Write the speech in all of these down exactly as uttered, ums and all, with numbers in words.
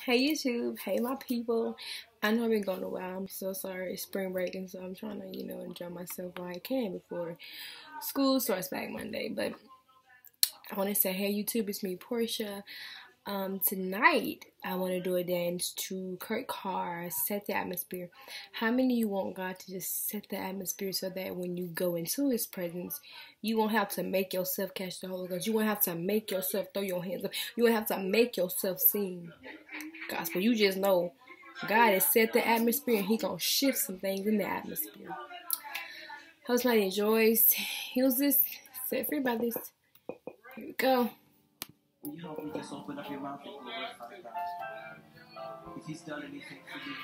Hey YouTube, hey my people. I know I've been gone a while. I'm so sorry. It's spring break, and so I'm trying to, you know, enjoy myself while I can before school starts back Monday. But I want to say, hey YouTube, it's me, Porsha. Um, tonight I want to do a dance to Carr, Set the Atmosphere. How many of you want God to just set the atmosphere so that when you go into His presence, you won't have to make yourself catch the Holy Ghost. You won't have to make yourself throw your hands up. You won't have to make yourself sing gospel. You just know God has set the atmosphere and He gonna shift some things in the atmosphere. Hope somebody enjoys. Heals this. Set free by this. Here we go. You help me just open up your mouth and glorify God. If He's done anything for you.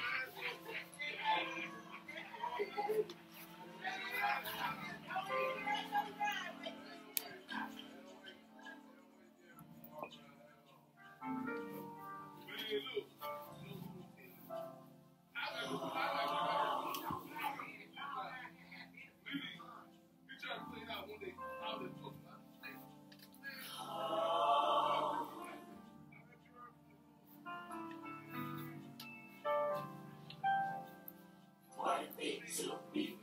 To be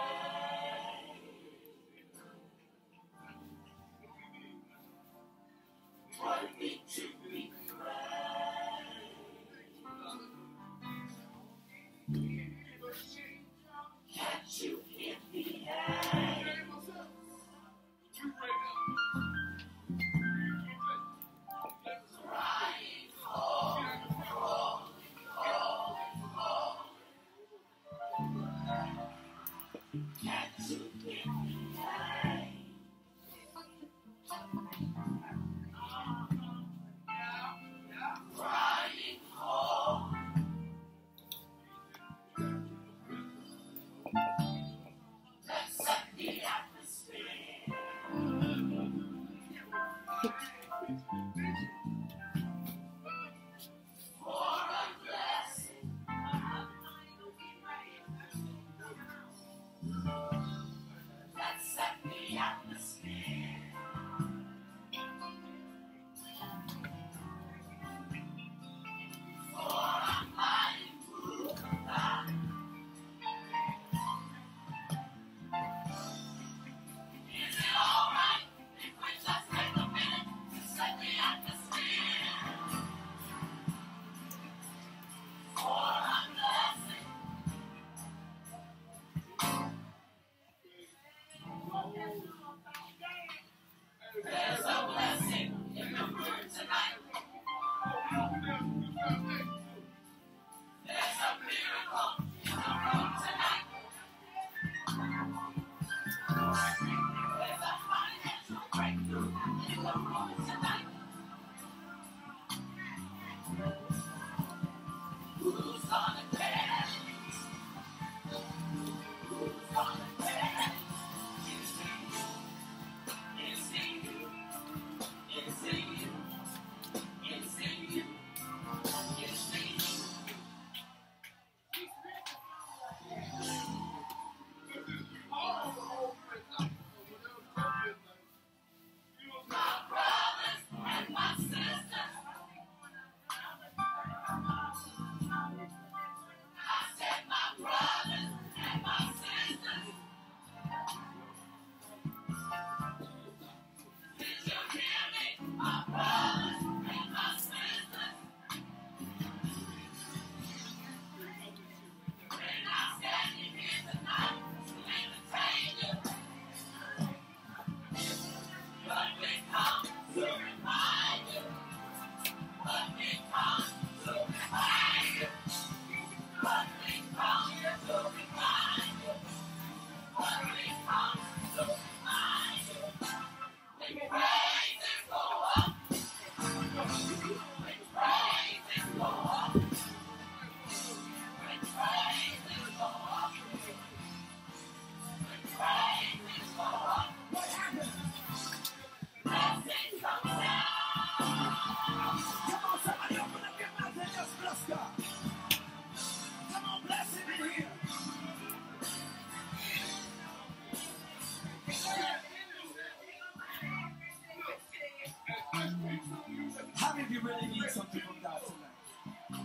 praised, worthy to be praised. Can't you hear me? Crying, holy, holy, holy, holy. Can't you hear me? Crying home. Let's set the atmosphere for a blessing. Let's set the atmosphere for a mighty move of God. Is it alright if we just take a minute to set the atmosphere for a blessing? There's a blessing in the room tonight. There's a miracle in the room tonight. There's a financial breakthrough in the room tonight. Who's gonna dance? Who's gonna dance? It's me. It's me. It's me. It's me. It's me. My brothers and my sisters. I said my brothers and my sisters. Did you hear me? My brothers and my sisters. We're not standing here tonight to entertain you, but we come to remind you. But we come to remind you. But we come to remind you. But we come to remind you. When praises go up, when praises go up, when praises go up, when praises go up, what happens? Blessings come down. Come on, somebody open up your mouth and just bless God. Come on, bless Him in here. How many of you really need something from God tonight?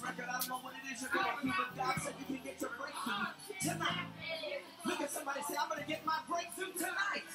record. I don't know what it is you're going through, but God said you can get your breakthrough tonight. Look at somebody and say, I'm going to get my breakthrough tonight.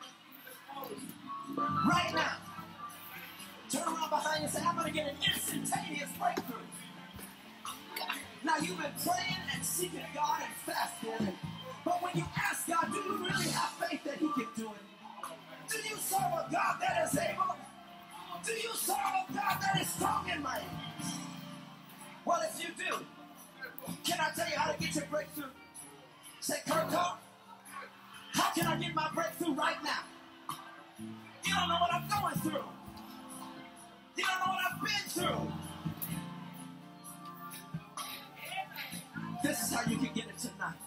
Right now. Turn around behind you and say, I'm going to get an instantaneous breakthrough. Now, you've been praying and seeking God and fasting, but when you ask God, do you really have faith that He can do it? Do you serve a God that is able? Do you serve a God that is strong in mind? Well, if you do, can I tell you how to get your breakthrough? Say, Carr, how can I get my breakthrough right now? You don't know what I'm going through. You don't know what I've been through. This is how you can get it tonight.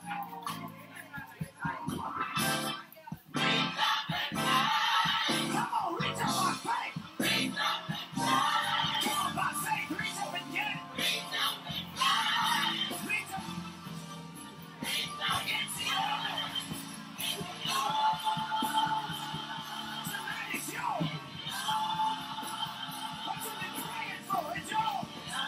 Come on, reach up my faith. Reach up and fly. Come on, by faith, reach up and get it. Reach up and fly. Reach up. Reach up. It's yours. Tonight is yours. What you've been praying for is yours.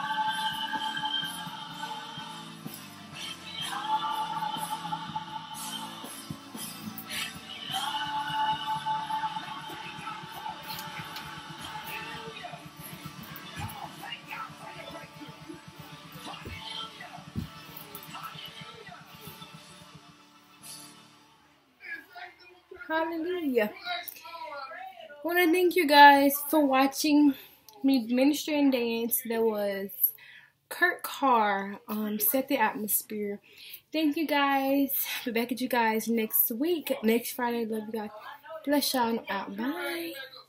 Hallelujah. I want to thank you guys for watching me minister and dance. That was Carr, um, Set the Atmosphere. Thank you guys. Be back at you guys next week, next Friday. Love you guys. Bless y'all. I'm out. Bye.